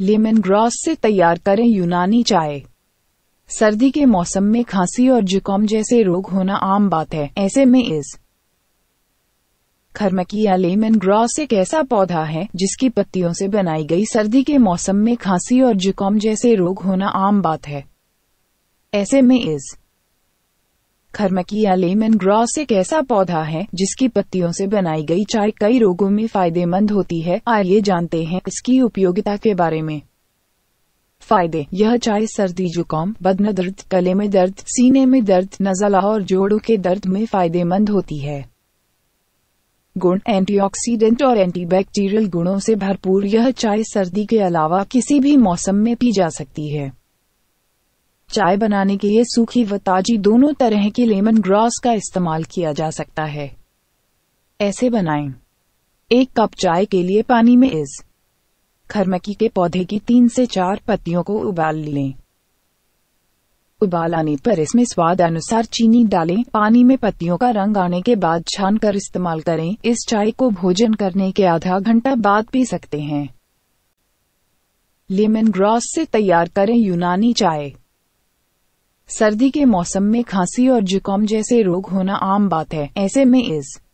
Lemon grass से तैयार करें यूनानी चाय। सर्दी के मौसम में खांसी और जुकाम जैसे रोग होना आम बात है। ऐसे में इजखर मकी या लेमन ग्रास एक ऐसा पौधा है जिसकी पत्तियों से बनाई गई सर्दी के मौसम में खांसी और जुकाम जैसे रोग होना आम बात है। ऐसे में इजखर मकी या लेमन ग्रास एक ऐसा पौधा है जिसकी पत्तियों से बनाई गई चाय कई रोगों में फायदेमंद होती है। आइए जानते हैं इसकी उपयोगिता के बारे में। फायदे। यह चाय सर्दी जुकाम, बदन दर्द, गले में दर्द, सीने में दर्द, नज़ला और जोड़ों के दर्द में फायदेमंद होती है। गुण। एंटीऑक्सीडेंट और एंटीबैक्टीरियल गुणों से भरपूर यह चाय सर्दी के अलावा किसी भी मौसम में पी जा सकती है। चाय बनाने के लिए सूखी व ताजी दोनों तरह की लेमन ग्रास का इस्तेमाल किया जा सकता है। ऐसे बनाएं। 1 कप चाय के लिए पानी में इजखर मकी के पौधे की 3 से 4 पत्तियों को उबाल लें। उबाल आने पर इसमें स्वाद अनुसार चीनी डालें। पानी में पत्तियों का रंग आने के बाद छानकर इस्तेमाल करें। इस चाय को भोजन करने के आधा घंटा बाद पी सकते हैं। लेमन ग्रास से तैयार करें यूनानी चाय। सर्दी के मौसम में खांसी और जुकाम जैसे रोग होना आम बात है। ऐसे में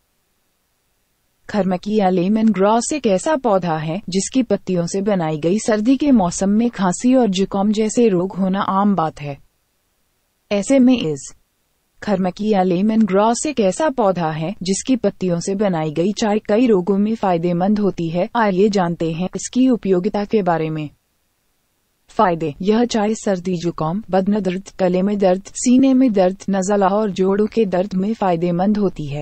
इजखर मकी या लेमन ग्रास एक ऐसा पौधा है जिसकी पत्तियों से बनाई गई सर्दी के मौसम में खांसी और जुकाम जैसे रोग होना आम बात है। ऐसे में इजखर मकी या लेमन ग्रास एक ऐसा पौधा है जिसकी पत्तियों से बनाई गई चाय कई रोगों में फायदेमंद होती है। आइए जानते हैं इसकी उपयोगिता के बारे में। फायदे। यह चाय सर्दी जुकाम, बदन दर्द, गले में दर्द, सीने में दर्द, नज़ला और जोड़ों के दर्द में फायदेमंद होती है।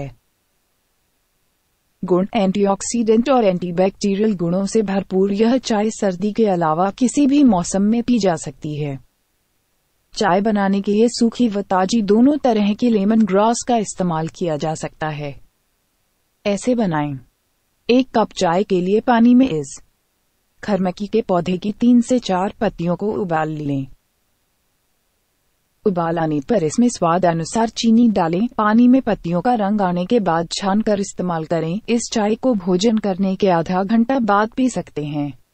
गुण। एंटीऑक्सीडेंट और एंटीबैक्टीरियल गुणों से भरपूर यह चाय सर्दी के अलावा किसी भी मौसम में पी जा सकती है। चाय बनाने के लिए सूखी व ताजी दोनों तरह की लेमन ग्रास का इस्तेमाल किया जा सकता है। ऐसे बनाएं। 1 कप चाय के लिए पानी में इजखर मकी के पौधे की 3 से 4 पत्तियों को उबाल लें। उबाल आने पर इसमें स्वाद अनुसार चीनी डालें। पानी में पत्तियों का रंग आने के बाद छानकर इस्तेमाल करें। इस चाय को भोजन करने के आधा घंटा बाद पी सकते हैं।